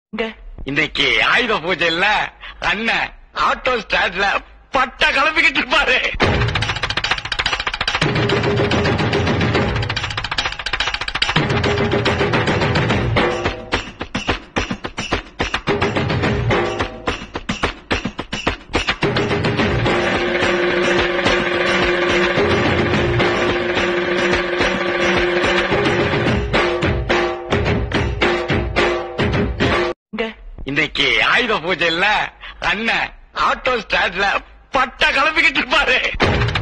இன்னைக்கு ஆயுத பூஜை இல்ல, அண்ணன் ஆட்டோ ஸ்டாண்ட்ல பட்டா கிளம்பிக்கிட்டு இருப்பாரு. இன்னைக்கு ஆயுத பூஜை இல்ல, அண்ணன் ஆட்டோ ஸ்டாண்ட்ல பட்டா கிளம்பிக்கிட்டு இருப்பாரு.